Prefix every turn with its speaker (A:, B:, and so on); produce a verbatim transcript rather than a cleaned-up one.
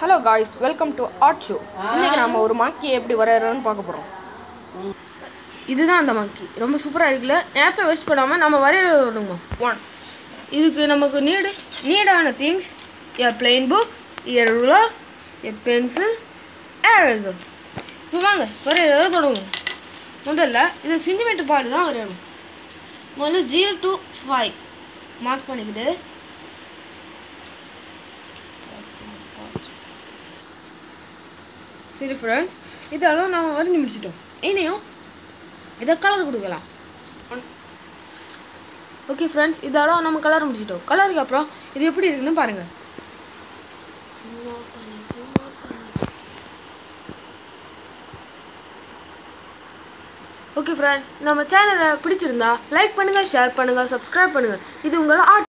A: Hello guys, welcome to Art Show. இன்னைக்கு நாம ஒரு monkey எப்படி வரையறோம்னு பார்க்க போறோம். இதுதான் அந்த monkey. ரொம்ப சூப்பரா இருக்குல. நேரத்தை வேஸ்ட் பண்ணாம நாம வரையறோம். one. இதுக்கு நமக்கு நீட் நீடான things a plain book, a ruler, a pencil, eraser. இப்போ வாங்க வரையறத தொடங்குவோம். முதல்ல இது சென்டிமீட்டர் பாடு தான் வரையணும். முதல்ல zero to five மார்க் பண்ணிக்கிட்டு சரி ஃப்ரெண்ட்ஸ், இதெல்லாம் நாம் வரைஞ்சி முடிச்சிட்டோம். இனியும் இதை கலர் கொடுக்கலாம். ஓகே ஃப்ரெண்ட்ஸ், இதெல்லாம் நம்ம கலர் முடிச்சிட்டோம். கலருக்கு அப்புறம் இது எப்படி இருக்குன்னு பாருங்கள். ஓகே ஃப்ரெண்ட்ஸ், நம்ம சேனலை பிடிச்சிருந்தா லைக் பண்ணுங்கள், ஷேர் பண்ணுங்கள், சப்ஸ்கிரைப் பண்ணுங்கள். இது உங்களை ஆர்ட்